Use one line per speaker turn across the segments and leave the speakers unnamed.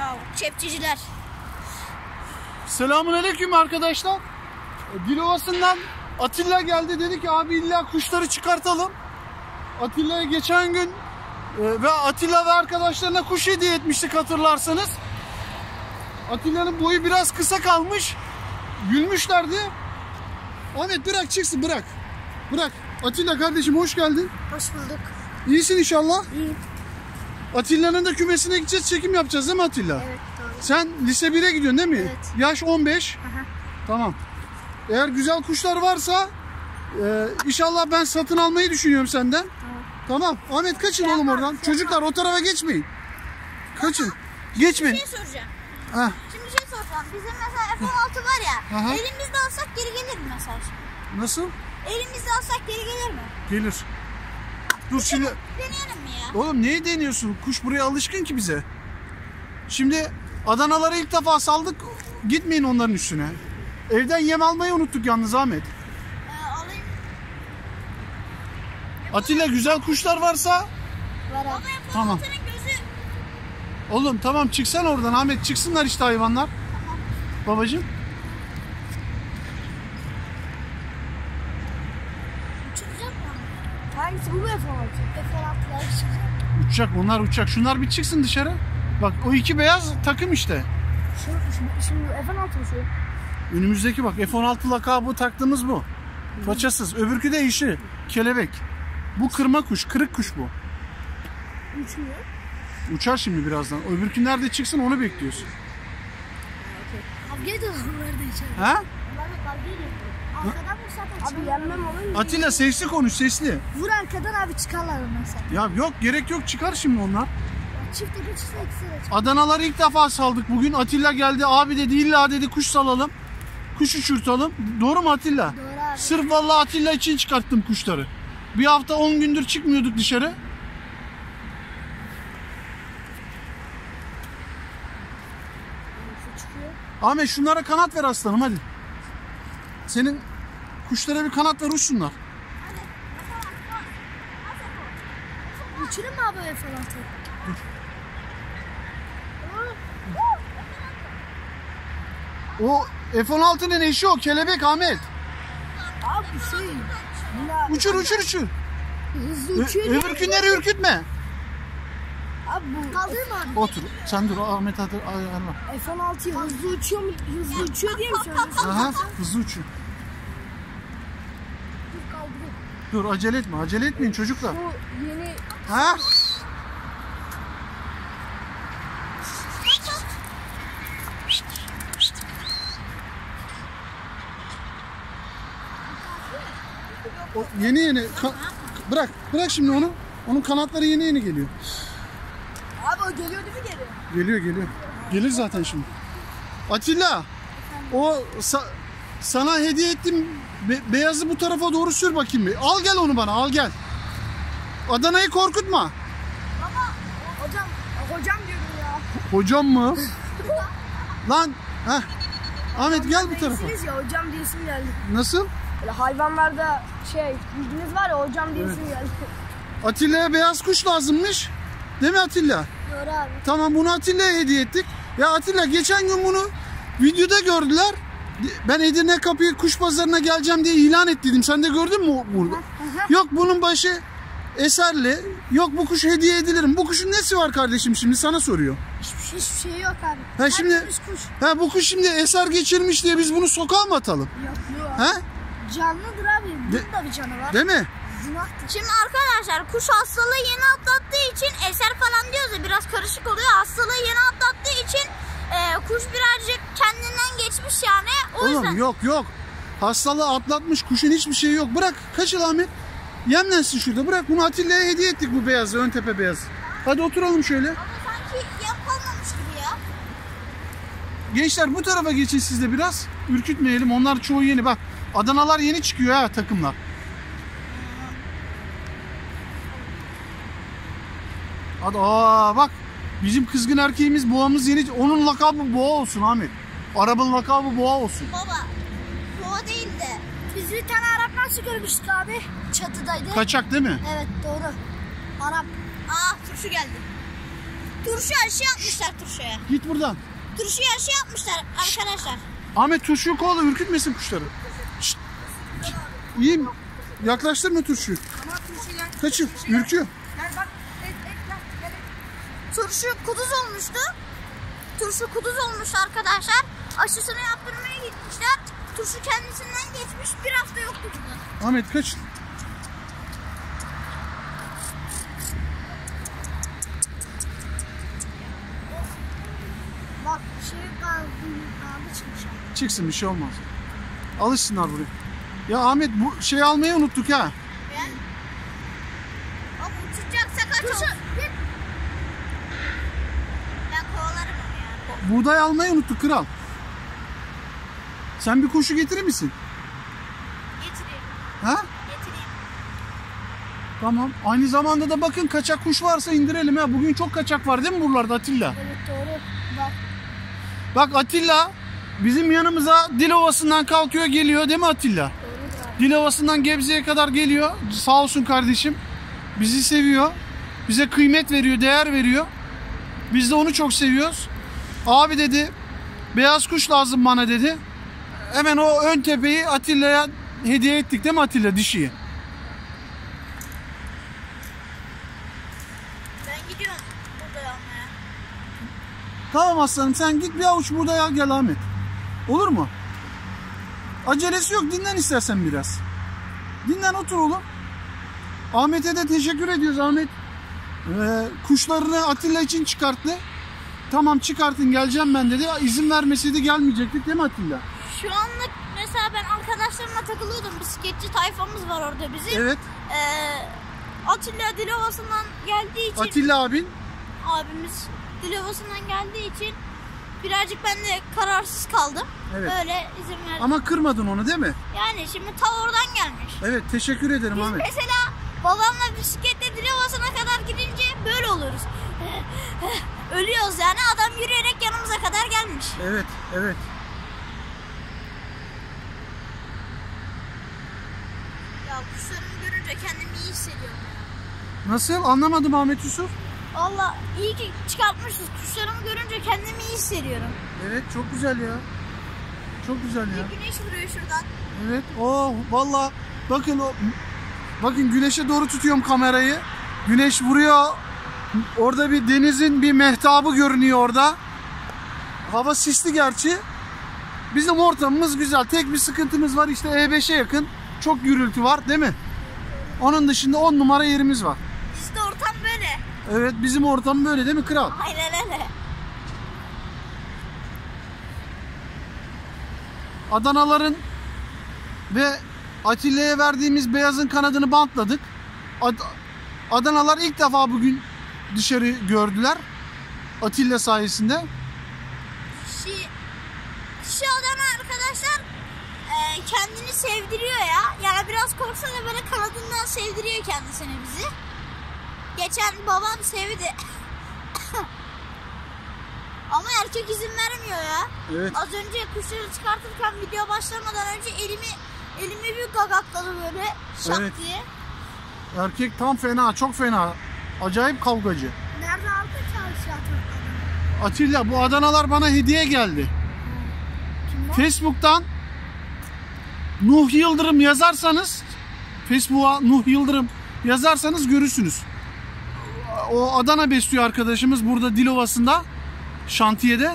ya. Çepçiciler.
Selamünaleyküm arkadaşlar. Dilovası'ndan Atilla geldi, dedi ki abi illa kuşları çıkartalım. Atilla'ya geçen gün ve Atilla ve arkadaşlarına kuş hediye etmiştik, hatırlarsanız. Atilla'nın boyu biraz kısa kalmış. Gülmüşlerdi. Ahmet bırak çıksın, bırak. Bırak. Atilla kardeşim hoş geldin.
Hoş bulduk.
İyisin inşallah.
İyi.
Atilla'nın da kümesine gideceğiz, çekim yapacağız değil mi Atilla?
Evet doğru.
Sen lise 1'e gidiyorsun değil mi?
Evet.
Yaş 15.
Aha.
Tamam. Eğer güzel kuşlar varsa inşallah ben satın almayı düşünüyorum senden. Tamam. Ahmet kaçın oğlum oradan. Çocuklar o tarafa geçmeyin. Kaçın. Geçmeyin.
Bir şey soracağım.
Heh.
Şimdi bir şey soracağım. Bizim mesela F16 var ya.
Aha.
Elimizde alsak geri gelir mi mesela?
Nasıl?
Elimizde alsak geri gelir mi?
Gelir. Dur şimdi.
Deneyelim mi ya?
Oğlum neyi deniyorsun? Kuş buraya alışkın ki bize. Şimdi Adanalara ilk defa saldık. Gitmeyin onların üstüne. Evden yem almayı unuttuk yalnız Ahmet.
Alayım.
Atilla güzel kuşlar varsa
Var abi.
tamam.
Gözü...
Oğlum tamam çıksan oradan Ahmet, çıksınlar işte hayvanlar.
Tamam.
Babacığım.
Uçacak mı? Hangisi bu mu F16? F16'lar çıkacak.
Uçacak, onlar uçacak. Şunlar bir çıksın dışarı. Bak o iki beyaz takım işte.
Şimdi F16 mı şu?
Önümüzdeki bak F16 lakabı taktığımız bu. Paçasız. Öbürkü de işi. Kelebek. Bu kırma kuş. Kırık kuş bu.
Uçmuyor.
Uçar şimdi birazdan. Öbürkü nerede çıksın onu bekliyoruz.
Kavga ediyorlar orada içeride.
Ha?
Onlar da kavga ediyor. Arkadan mı zaten abi yenmem olur mu?
Atilla sesli konuş, sesli.
Vur arkadan abi çıkarlar mesela.
Ya yok, gerek yok, çıkar şimdi onlar.
Çift tepe çıksa ikisi de çıkar.
Adanalar ilk defa saldık. Bugün Atilla geldi. Abi dedi illa dedi kuş salalım. Kuş uçurtalım. Doğru mu Atilla?
Doğru abi.
Sırf vallahi Atilla için çıkarttım kuşları. Bir hafta 10 gündür çıkmıyorduk dışarı.
Şu çıkıyor.
Ahmet şunlara kanat ver aslanım hadi. Senin kuşlara bir kanat ver, uçsunlar.
Uçurur mu abi F16?
O F-16'nın eşi o, kelebek Ahmet.
Abi şey.
Uçur uçur uçur.
Hızlı uçuyor.
Öbürkünleri ürkütme.
Abi bu. Kaldırma abi.
Otur. Sen dur Ahmet, hadi ayarla.
F16 hızlı uçuyor mu? Hızlı uçuyor diye mi söylüyorsun?
Aha, hızlı uçun.
Kaldırıyor.
Dur acele etme. Acele etmeyin çocuklar.
Bu yeni.
Ha? O yeni bırak şimdi onu. Onun kanatları yeni geliyor.
Abi o geliyor değil mi geri?
Geliyor. Gelir zaten şimdi. Atilla, o sana hediye ettim beyazı bu tarafa doğru sür bakayım bir. Al gel onu bana, al gel. Adana'yı korkutma.
Baba hocam diyorum ya.
Hocam mı? Lan, heh. Ahmet gel bu tarafa.
Siz ya hocam diyesim geldi.
Nasıl?
Böyle hayvanlarda bilginiz var ya hocam diyesim geldi.
Atilla'ya beyaz kuş lazımmış. Değil mi Atilla?
Doğru abi.
Tamam, bunu Atilla'ya hediye ettik. Ya Atilla geçen gün bunu videoda gördüler. Ben Edirne Kapı Kuş Pazarı'na geleceğim diye ilan ettiydim. Sen de gördün mü burada? Yok bunun başı eserli. Yok bu kuş hediye edilirim. Bu kuşun nesi var kardeşim şimdi, sana soruyor.
Hiçbir şey yok abi.
Ha şimdi
kuş.
Ha bu kuş şimdi eser geçirmiş diye biz bunu sokağa mı atalım?
Yok.
Ha?
Canlıdır abi. Bunun da bir canı var.
Değil mi?
Şimdi arkadaşlar kuş hastalığı yeni atlattığı için eser falan diyoruz ya, biraz karışık oluyor. Hastalığı yeni atlattığı için kuş birazcık kendinden geçmiş yani. O yüzden.
Oğlum yok. Hastalığı atlatmış, kuşun hiçbir şeyi yok. Bırak kaçıl Ahmet. Yemlensin şurada. Bırak, bunu Atilla'ya hediye ettik, bu beyazı, ön tepe beyaz. Hadi oturalım şöyle.
Ama sanki yem kalmamış gibi ya.
Gençler bu tarafa geçin siz de biraz. Ürkütmeyelim. Onlar çoğu yeni. Bak Adanalar yeni çıkıyor ha, takımlar. Hadi bak. Bizim kızgın erkeğimiz, boğamız yeni. Onun lakabı boğa olsun Ahmet. Arap'ın lakabı boğa olsun.
Baba. Boğa değil de. Biz bir tane Arap nasıl görmüştük abi? Çatıdaydı.
Kaçak değil mi?
Evet doğru. Arap. Turşu geldi. Turşu aşı yapmışlar turşuya.
Git buradan.
Turşu aşı yapmışlar arkadaşlar.
Ahmet turşuyu kovala, ürkütmesin kuşları. Şşt. İyi mi? Yaklaştırma turşuyu. Kaçın, ürküyor.
Turşu kuduz olmuştu. Turşu kuduz olmuş arkadaşlar. Aşısını yaptırmaya gitmişler. Turşu kendisinden geçmiş, bir hafta yoktu burada.
Ahmet kaçın.
Bak şey abi çıkmış.
Çıksın, bir şey olmaz. Alışsınlar buraya. Ya Ahmet bu şeyi almayı unuttuk ha.
Ben? Ama uçacaksa kaç olsun? Ben kovalarım onu ya.
Buğday almayı unuttuk kral. Sen bir kuşu getirir misin?
Getireyim.
Ha?
Getireyim.
Tamam. Aynı zamanda da bakın kaçak kuş varsa indirelim ha. Bugün çok kaçak var değil mi buralarda Atilla?
Evet doğru. Bak.
Bak Atilla bizim yanımıza Dilovası'ndan kalkıyor geliyor değil mi Atilla? Dilovası'ndan Gebze'ye kadar geliyor. Sağ olsun kardeşim. Bizi seviyor. Bize kıymet veriyor, değer veriyor. Biz de onu çok seviyoruz. Abi dedi beyaz kuş lazım bana dedi. Hemen o ön tepeyi Atilla'ya hediye ettik değil mi Atilla, dişiyi?
Ben gidiyorum burada almaya.
Tamam aslanım, sen git bir avuç buğday gel Ahmet. Olur mu? Acelesi yok, dinlen istersen biraz. Dinlen, otur oğlum. Ahmet'e de teşekkür ediyoruz. Ahmet kuşlarını Atilla için çıkarttı. Tamam çıkartın geleceğim ben dedi. İzin vermeseydi gelmeyecektik değil mi Atilla?
Şu anlık mesela ben arkadaşlarımla takılıyordum. Bisikletçi tayfamız var orada bizim.
Evet.
Atilla Dilovası'ndan geldiği için.
Atilla abin.
Abimiz Dilovası'ndan geldiği için birazcık ben de kararsız kaldım.
Evet.
Öyle izin verdim.
Ama kırmadın onu değil mi?
Yani şimdi ta oradan gelmiş.
Evet, teşekkür ederim
Biz
Ahmet.
mesela babamla bisikletle Dilovası'na kadar gidince böyle oluruz. Ölüyoruz yani, adam yürüyerek yanımıza kadar gelmiş.
Evet, evet.
Ya kuşlarımı görünce kendimi iyi hissediyorum ya.
Nasıl? Anlamadım Ahmet Yusuf.
Valla iyi ki çıkartmışız. Kuşlarımı görünce kendimi iyi hissediyorum.
Evet, çok güzel ya. Çok güzel ya.
Bir güneş vuruyor şuradan.
Evet. Oh, vallahi bakın bakın güneşe doğru tutuyorum kamerayı. Güneş vuruyor. Orada bir denizin bir mehtabı görünüyor orada. Hava sisli gerçi. Bizim ortamımız güzel. Tek bir sıkıntımız var, işte E5'e yakın. Çok gürültü var değil mi? Onun dışında 10 numara yerimiz var.
İşte ortam böyle.
Evet, bizim ortam böyle değil mi kral?
Aynen öyle.
Adanaların ve Atilla'ya verdiğimiz beyazın kanadını bantladık. Adanalar ilk defa bugün dışarı gördüler. Atilla sayesinde.
Şu Adana arkadaşlar kendini sevdiriyor ya. Yani biraz korksa da böyle kanadından sevdiriyor kendisini bizi. Geçen babam sevdi. Ama erkek izin vermiyor ya.
Evet.
Az önce kuşları çıkartırken video başlamadan önce elimi bir gagakladı böyle şak
Evet.
diye.
Erkek tam fena, çok fena. Acayip kavgacı.
Nerede aldı çalışıyor?
Atilla, bu Adanalar bana hediye geldi.
Kimden?
Facebook'tan Nuh Yıldırım yazarsanız, Facebook'a Nuh Yıldırım yazarsanız görürsünüz. O Adana besliyor arkadaşımız burada Dilovası'nda, şantiyede.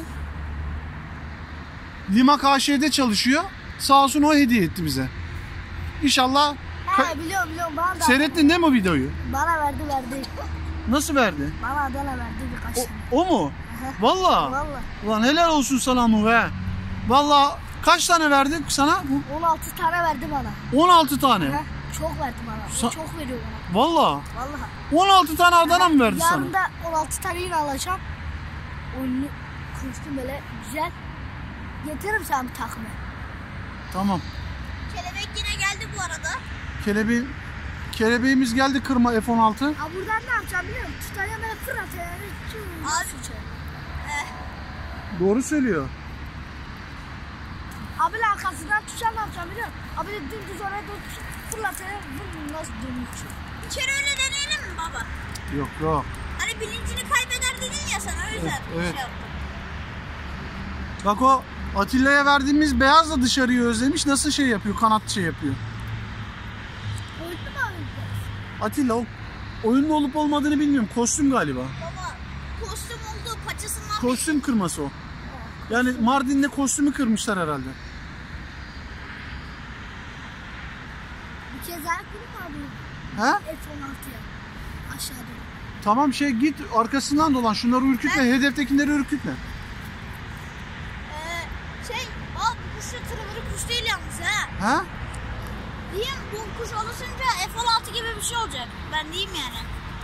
Limak AŞ'de çalışıyor. Sağ olsun, o hediye etti bize. İnşallah
Biliyorum bana da.
seyrettin değil mi o videoyu?
Bana verdi.
Nasıl verdi?
Bana Adana verdi birkaç tane.
O mu? Valla.
Valla.
Ulan helal olsun sana Nuh be. Valla kaç tane verdik sana?
16 tane verdi bana.
16 tane.
Çok verdi bana. Çok veriyor bana.
Valla.
Vallahi.
16 tane Adana mı verdi sana?
Yarın da 16 tane yine alacağım. Oyunu konuştum böyle güzel. Getiririm sana bir takımı.
Tamam.
Kelebek yine geldi bu arada.
Kelebeğimiz geldi, kırma F-16.
Buradan ne yapacağım biliyor musun? Tutaya böyle fırlatıyor. Abi.
Doğru söylüyor.
Abi arkasından tutacağım, ne yapacağım biliyor musun? Abi de dümdüz oraya doğru fırlatıyor. Nasıl dönüyor? Bir kere öyle deneyelim mi baba?
Yok.
Hani bilincini kaybeder dedin ya sen, o yüzden
evet.
şey yaptım.
Bak o Atilla'ya verdiğimiz beyaz da dışarıyı özlemiş. Nasıl şey yapıyor? Kanat şey yapıyor.
Oyunlu mu abi?
Atilla o oyunlu olup olmadığını bilmiyorum. Kostüm galiba.
Baba kostüm oldu, paçasından
Kostüm kırması o. Yani Mardin'de kostümü kırmışlar herhalde.
bir kez daha kırım abi.
He?
F-16'ya aşağıda.
Tamam git arkasından dolan. Şunları ürkütme. Hedeftekileri ürkütme.
Bu kuş da tırıvırı kuş değil yalnız ha.
Ha?
Diyeyim bu kuş oluşunca F-16 gibi bir şey olacak. Ben diyeyim yani.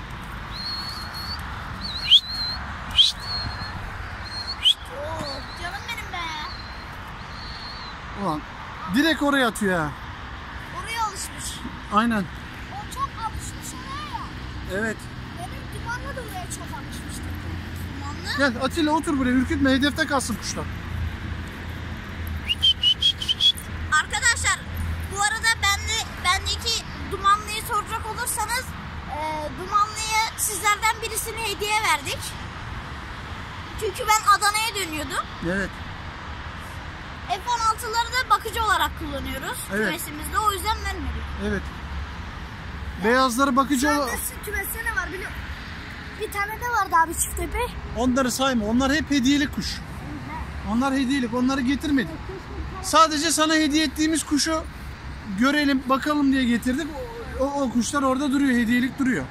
Oo, canım benim be.
Ulan direkt oraya atıyor ha.
Oraya alışmış.
Aynen.
O çok alışmış oraya ya.
Evet.
Benim dumanla da oraya çok alışmıştı. Dumanlı.
Gel Atilla otur buraya. Ürkütme. Hedefte kalsın kuşlar.
Arkadaşlar bu arada bendeki dumanlıyı soracak olursanız dumanlıyı sizlerden birisine hediye verdik. Çünkü ben Adana'ya dönüyordum.
Evet.
F-16'ları da bakıcı olarak kullanıyoruz kümesimizde, o yüzden vermedik.
Evet. Beyazları bakıcı olarak...
Kümesinde ne var biliyor musun? Bir tane de vardı abi, çift tepe.
Onları sayma. Onlar hep hediyelik kuş. Onlar hediyelik. Onları getirmedik. Sadece sana hediye ettiğimiz kuşu görelim, bakalım diye getirdik. O kuşlar orada duruyor. Hediyelik duruyor.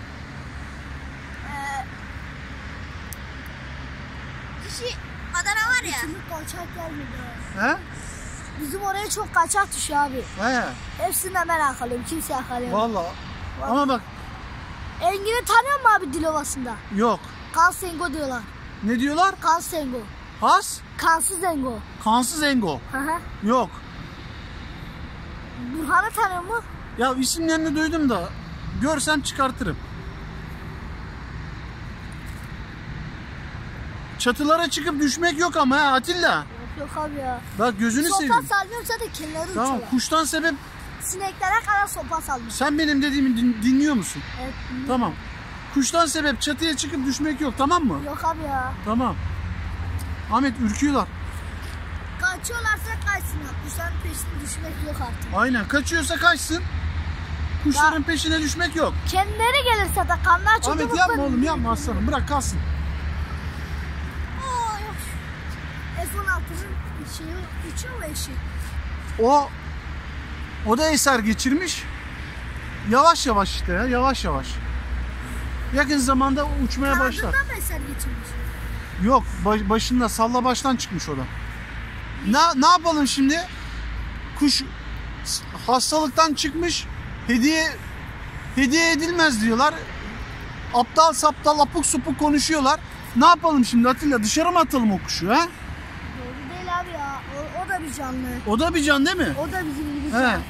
Dişi Adana var ya.
Şimdi kaçak gelmedi.
He?
Bizim oraya çok kaçak düşüyor abi.
He.
Hepsinden ben yakalıyorum. Kimse yakalayamıyor.
Vallahi. Ama bak
Engin'i tanıyor musun abi Dilovası'nda?
yok.
Kansengo diyorlar.
Ne diyorlar?
Kansengo.
Has?
Kansız Engo.
Kansız engo.
Hı hı.
Yok.
Burhan'ı tanıyor mu?
Ya isimlerini duydum da görsem çıkartırım. Çatılara çıkıp düşmek yok ama ha Atilla.
Yok abi ya.
Bak gözünü
Sopa
seveyim.
salmıyorum, zaten kelleri
Tamam,
uçuyorlar.
kuştan sebep
Sineklere kadar sopa salmış.
sen benim dediğimi dinliyor musun?
Evet.
Tamam. Kuştan sebep çatıya çıkıp düşmek yok, tamam mı?
Yok abi ya.
Tamam. Ahmet ürküyorlar.
Kaçıyorlarsa kaçsınlar. Kuşların peşine düşmek yok artık.
Aynen, kaçıyorsa kaçsın. Kuşların peşine düşmek yok.
Kendileri gelirse de kanlar çok
Ahmet yapma oğlum, yapma aslanım, bırak kalsın.
F-16'nın şeyi uçuyor mu eşi?
O da eser geçirmiş. Yavaş yavaş işte ya, yavaş yavaş. Yakın zamanda uçmaya başlar.
Kanadından mı eser geçirmiş?
Yok, başında salla baştan çıkmış o da. Ne yapalım şimdi? Kuş hastalıktan çıkmış, hediye edilmez diyorlar. Aptal saptal apuk supuk konuşuyorlar. Ne yapalım şimdi Atilla? Dışarı mı atalım o kuşu ha?
Doğru değil abi ya. O da bir canlı.
O da bir can değil mi?
O da bizim gibi
He.
can.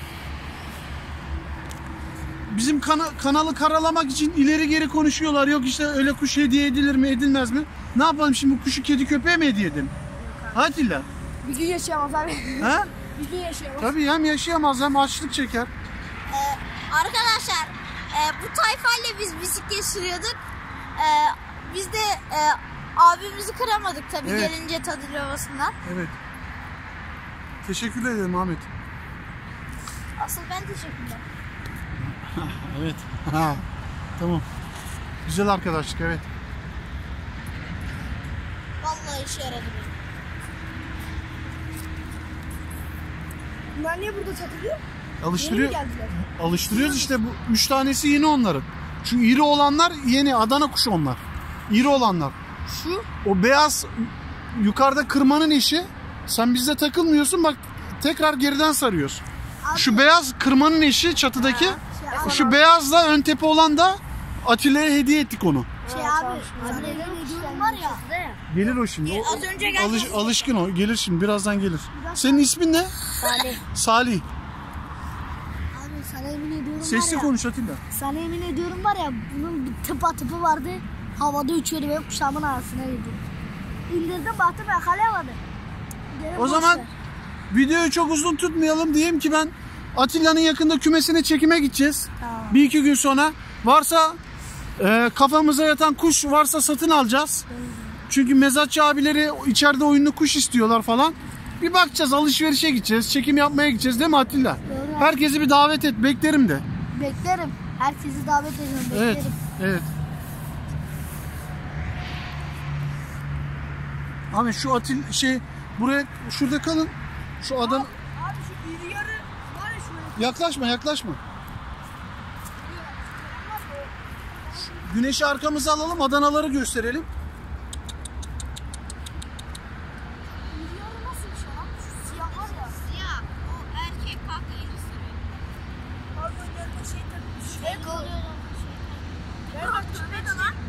Bizim kanalı karalamak için ileri geri konuşuyorlar. Yok işte öyle kuş hediye edilir mi edilmez mi? Ne yapalım şimdi, bu kuşu kedi köpeğe mi hediye edelim? Atilla.
Bir gün yaşayamaz abi.
Ha?
Bir gün yaşayamaz.
Tabii, hem yaşayamaz hem açlık çeker.
Arkadaşlar bu tayfayla biz bisiklet sürüyorduk. Biz de abimizi kıramadık tabii,
Evet.
gelince Tadır Ovası'ndan.
Evet. Teşekkür ederim Ahmet.
Asıl ben teşekkürler.
Evet. Ha. Tamam. Güzel arkadaşlık, evet.
Vallahi işe yaradı benim.
Bunlar niye burada satılıyor?
Alıştırıyor.
Yeni mi geldiler?
Alıştırıyoruz işte, bu 3 tanesi yeni onların. Şu iri olanlar yeni Adana kuşu onlar. İri olanlar.
Şu.
O beyaz yukarıda kırmanın eşi. Sen bizde takılmıyorsun, bak tekrar geriden sarıyorsun.
Abi.
Şu beyaz kırmanın eşi çatıdaki.
Şey,
Şu beyazla ön tepe olan da Atilla'ya hediye ettik onu.
Şey abi. Sana yemin ediyorum var ya.
Gelir o şimdi. O,
Az önce geldi.
alışkın o. Gelir şimdi, birazdan gelir. Senin ismin ne?
Salih.
Salih.
Abi sana yemin ediyorum
Sesli
var ya.
konuş Atilla.
Sana yemin ediyorum var ya, bunun bir tıpa vardı. Havada uçuyordu, benim kuşağımın arasına girdi. İndirdim, baktım yakalayamadı. Dedim,
O
boş
zaman
ver.
videoyu çok uzun tutmayalım, diyeyim ki ben Atilla'nın yakında kümesine çekime gideceğiz.
Tamam.
1-2 gün sonra. Varsa Kafamıza yatan kuş varsa satın alacağız. Çünkü mezatçı abileri içeride oyunlu kuş istiyorlar falan. Bir bakacağız, alışverişe gideceğiz, çekim yapmaya gideceğiz değil mi Atilla?
Doğru.
Herkesi bir davet et, beklerim de.
Beklerim. Herkesi davet ediyorum. Beklerim.
Evet, evet. Abi şu buraya şurada kalın. Şu adam
Abi şu iri yarı var ya şöyle.
yaklaşma. Güneşi arkamıza alalım, Adanaları gösterelim.
İri yarı nasıl bir şey lan? Şu siyah var ya.
Siyah. O erkek kanka ilgisi.
Pardon yanında şey takılmış.
Şey oluyor.
Ben bak
Ne de lan?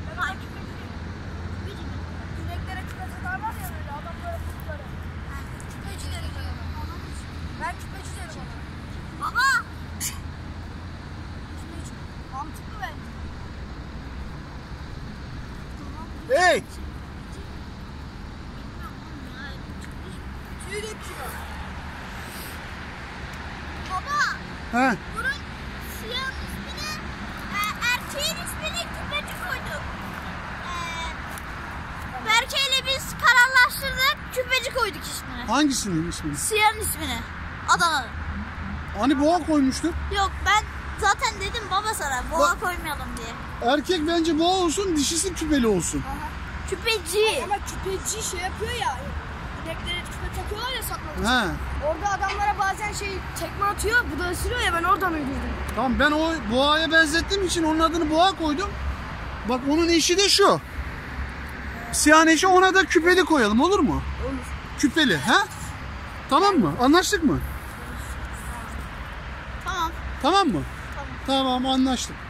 İneklere küpeciler var ya böyle adamlara kutları.
Küpecileri diyor.
Ben küpeci derim ona.
Baba.
Küpeci. Mantıklı bence.
Hey!
Tüy döküyor.
Baba.
He.
Bunun siyah ismini, erkeğin ismini küpeci koyduk. Berke ile biz kararlaştırdık, küpeci koyduk ismini.
Hangisinin ismini?
Siyahın ismini. Adana'nın.
Hani boğa koymuştuk.
Yok ben zaten dedim baba sana boğa koymayalım diye.
Erkek bence boğa olsun, dişisi küpeli olsun.
Küpeci.
Ama küpeci şey yapıyor ya. İneklere küpe takıyorlar ya satmak için.
He.
Orada adamlara bazen şey tekme atıyor. Bu da ısırıyor ya ben oradan uydurdum.
Tamam, ben o boğaya benzettiğim için onun adını boğa koydum. Bak onun eşi de şu. Siyah eşi, ona da küpeli koyalım, olur mu?
Olur.
Küpeli, he? Tamam mı? Anlaştık mı?
Tamam.
Tamam mı? Tamam, anlaştık.